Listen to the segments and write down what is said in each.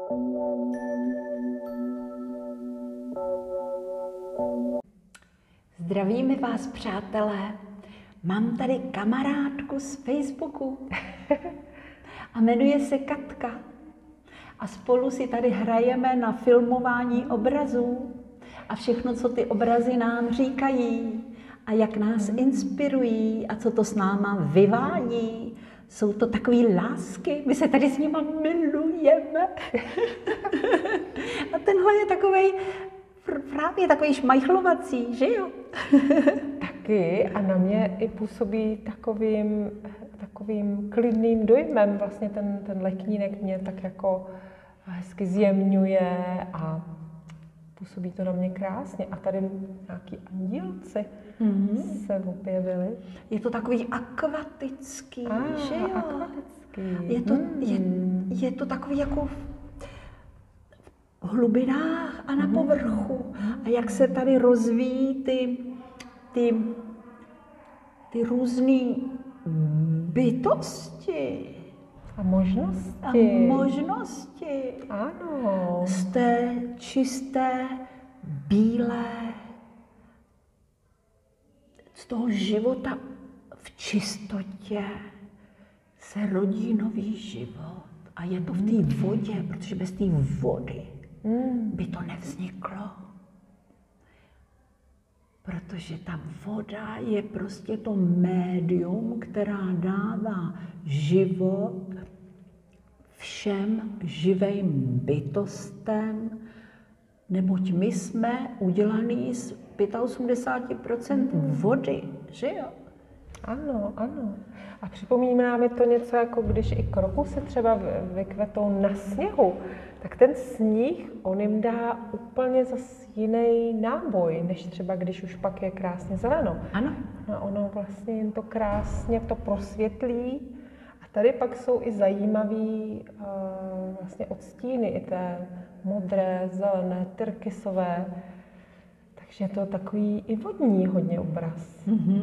Zdravíme vás, přátelé. Mám tady kamarádku z Facebooku a jmenuje se Katka. A spolu si tady hrajeme na filmování obrazů a všechno, co ty obrazy nám říkají a jak nás inspirují a co to s náma vyvádí. Jsou to takové lásky, my se tady s nima milujeme. A tenhle je takovej, právě takový šmajchlovací, že jo? Taky a na mě i působí takovým klidným dojmem. Vlastně ten leknínek mě tak jako hezky zjemňuje a působí to na mě krásně. A tady nějaký andílci se objevily. Je to takový akvatický, že jo? Akvatický. Je to takový jako v hlubinách a na povrchu. A jak se tady rozvíjí ty různé bytosti. A možnosti. A možnosti. Ano. Z té čisté, bílé, z toho života v čistotě se rodí nový život. A je to v té vodě, protože bez té vody by to nevzniklo. Protože ta voda je prostě to médium, která dává život všem živým bytostem, neboť my jsme udělaný z 85% vody, že jo? Ano, ano. A připomíná mi to něco, jako když i krokusy třeba vykvetou na sněhu, tak ten sníh, on jim dá úplně zase jiný náboj, než třeba když už pak je krásně zeleno. Ano. No, ono vlastně jim to krásně to prosvětlí. A tady pak jsou i zajímavý vlastně odstíny, i té modré, zelené, tyrkysové. Takže je to takový i vodní hodně obraz.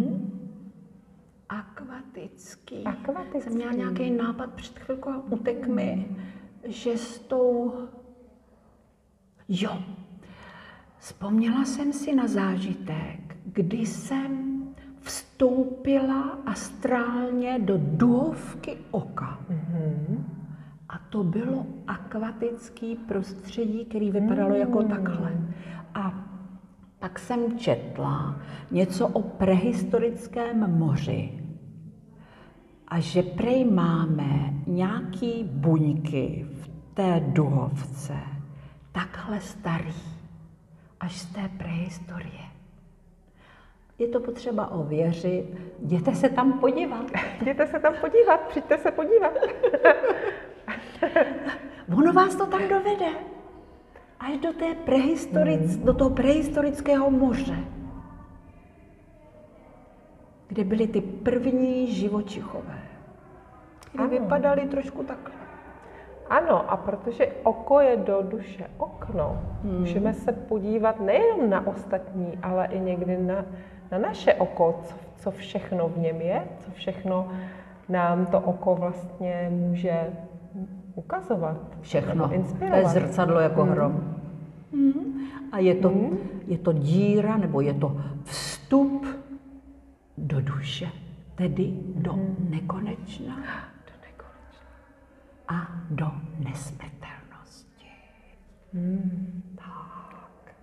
Akvatický. Akvatický. Jsem měla nějaký nápad před chvilkou a utek mi, že s tou... Jo, vzpomněla jsem si na zážitek, kdy jsem vstoupila astrálně do duhovky oka. A to bylo akvatické prostředí, které vypadalo jako takhle. A pak jsem četla něco o prehistorickém moři a že prej máme nějaký buňky v té duhovce takhle starý, až z té prehistorie. Je to potřeba ověřit. Jděte se tam podívat. Jděte se tam podívat, přijďte se podívat. Ono vás to tam dovede. Až do té do toho prehistorického moře, kde byly ty první živočichové, které vypadaly trošku takhle. Ano, a protože oko je do duše okno, můžeme se podívat nejen na ostatní, ale i někdy na naše oko, co všechno v něm je, co všechno nám to oko vlastně může ukazovat. Všechno. Inspirovat. To je zrcadlo jako hrom. A je to díra, nebo je to vstup do duše, tedy do nekonečna. A do nesmrtelnosti. Tak.